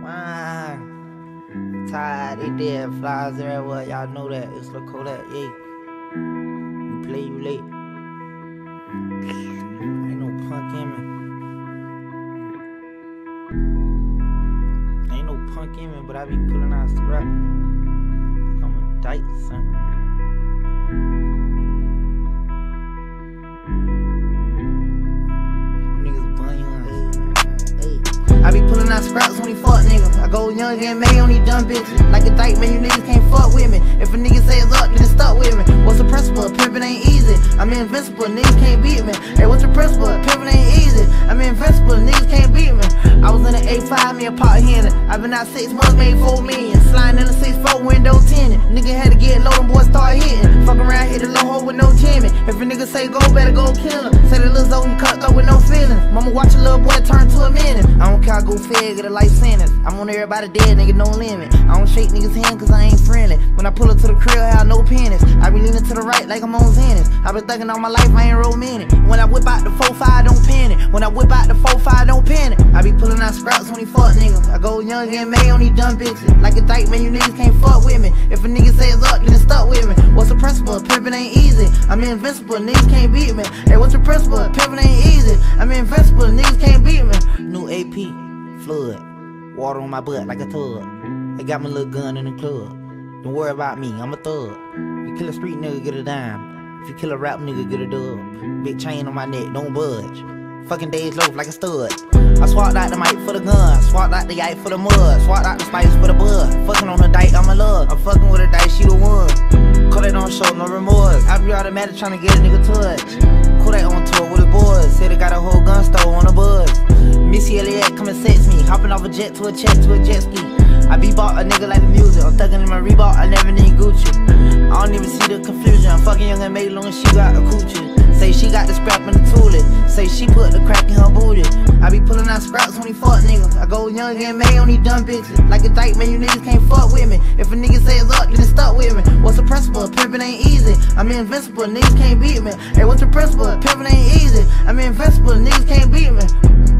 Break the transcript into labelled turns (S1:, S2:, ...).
S1: Man, tired, they dead, flies everywhere, y'all know that. It's Lil Kodak, yeah. You play, you late. Ain't no punk in me. Ain't no punk in me, but I be pulling out scrap. I'm a dyke, son. I be pulling out scraps when he fuck niggas. I go Young M.A on these dumb bitches. Like a dyke, man, you niggas can't fuck with me. If a nigga say it's up, then it's stuck with me. What's the principle? Pimpin ain't easy. I'm invincible, niggas can't beat me. Hey, what's the principle? Pimpin ain't easy. I'm invincible, niggas can't beat me. I was in the A5, me a pot handler. I been out 6 months, made 4 million. Sliding in the 6'4", window 10. Nigga had to get low, them boys start hitting. Fuck around, hit a low hole with no timing. If a nigga say go, better go kill him. Say the little Zoe, he cut up with no feelings. Mama watch a little boy turn to a minute. I don't care, I go fed, get a life sentence. I'm on everybody dead, nigga, no limit. I don't shake niggas' hand cause I ain't friendly. When I pull up to the crib, I have no pennies. I be leaning to the right like I'm on Zenith. I been thinking all my life, I ain't romantic. When I whip out the 4-5, don't panic. When I whip out the 4-5, don't panic. I be pulling out scraps when he fuck niggas. I go Young M.A on these dumb bitches. Like a dyke, man, you niggas can't fuck with me. If a nigga say it's up, then it's stuck with me. What's the principle? Pimpin ain't easy. I'm invincible, niggas can't beat me. Hey, what's the principle? Pimpin ain't easy. I'm invincible, niggas can't beat me. New AP, flood. Water on my butt like a tub. I got my little gun in the club. Don't worry about me, I'm a thug. You kill a street nigga, get a dime. If you kill a rap nigga, get a dub. Big chain on my neck, don't budge. Fucking days loaf like a stud. I swapped out the mic for the gun, swapped out the yike for the mud, swapped out the spice for the bud. Fucking on the dyke, I'm a love. I'm fucking with a dyke, she the one. Kodak don't show no remorse. I be automatic tryna get a nigga touch. Kodak on tour with his boys. Said he got a whole gun store on the buzz. Missy Elliott come and sex me. Hopping off a jet to a jet ski. I be bought a nigga like the music. I'm thugging in my Reebok, I never need Gucci. I don't even see the confusion. I'm fucking Young M.A long as she got a coochie. Say she got the scrap in the toilet. Say she put the crack in her booty. I be pulling out scraps when he fuck niggas. I go Young M.A on these dumb bitches. Like a dyke, man, you niggas can't fuck with me. If a nigga say it's up, then it's stuck with me. What's the principle? Pimpin ain't easy. I'm invincible, niggas can't beat me. Hey, what's the principle? Pimpin ain't easy. I'm invincible, niggas can't beat me.